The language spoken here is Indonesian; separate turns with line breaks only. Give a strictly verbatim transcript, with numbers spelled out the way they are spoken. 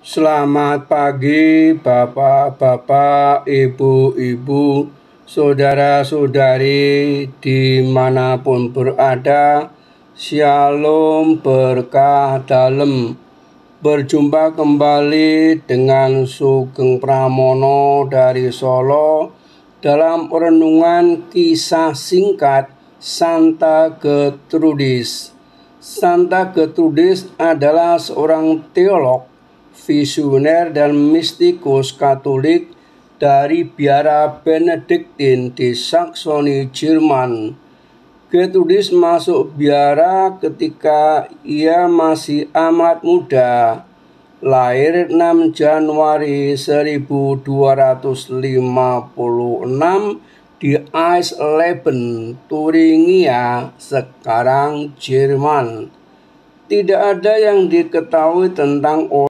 Selamat pagi Bapak-Bapak, Ibu-Ibu, Saudara-saudari dimanapun berada. Shalom berkah dalam. Berjumpa kembali dengan Sugeng Pramono dari Solo dalam renungan kisah singkat Santa Gertrudis. Santa Gertrudis adalah seorang teolog, visioner dan mistikus Katolik dari biara Benediktin di Saksoni, Jerman. Gertrudis masuk biara ketika ia masih amat muda, lahir enam Januari seribu dua ratus lima puluh enam di Eisleben, Thuringia, sekarang Jerman. Tidak ada yang diketahui tentang